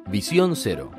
Visión Cero.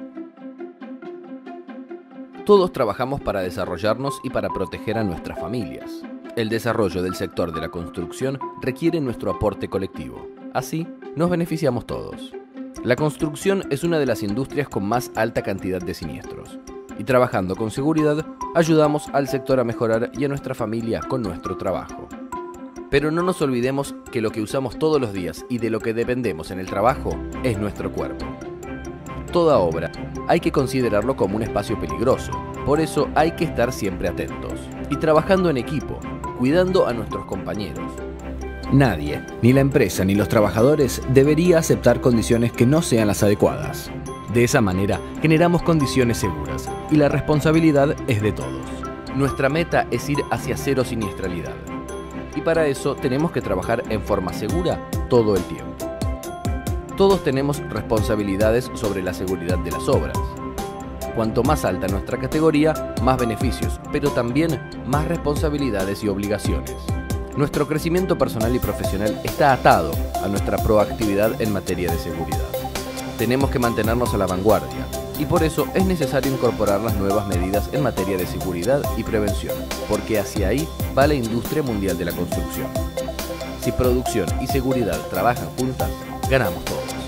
Todos trabajamos para desarrollarnos y para proteger a nuestras familias. El desarrollo del sector de la construcción requiere nuestro aporte colectivo. Así, nos beneficiamos todos. La construcción es una de las industrias con más alta cantidad de siniestros. Y trabajando con seguridad, ayudamos al sector a mejorar y a nuestra familia con nuestro trabajo. Pero no nos olvidemos que lo que usamos todos los días y de lo que dependemos en el trabajo es nuestro cuerpo. Toda obra hay que considerarlo como un espacio peligroso, por eso hay que estar siempre atentos y trabajando en equipo, cuidando a nuestros compañeros. Nadie, ni la empresa ni los trabajadores, debería aceptar condiciones que no sean las adecuadas. De esa manera generamos condiciones seguras y la responsabilidad es de todos. Nuestra meta es ir hacia cero siniestralidad y para eso tenemos que trabajar en forma segura todo el tiempo. Todos tenemos responsabilidades sobre la seguridad de las obras. Cuanto más alta nuestra categoría, más beneficios, pero también más responsabilidades y obligaciones. Nuestro crecimiento personal y profesional está atado a nuestra proactividad en materia de seguridad. Tenemos que mantenernos a la vanguardia y por eso es necesario incorporar las nuevas medidas en materia de seguridad y prevención, porque hacia ahí va la industria mundial de la construcción. Si producción y seguridad trabajan juntas, ganamos todos.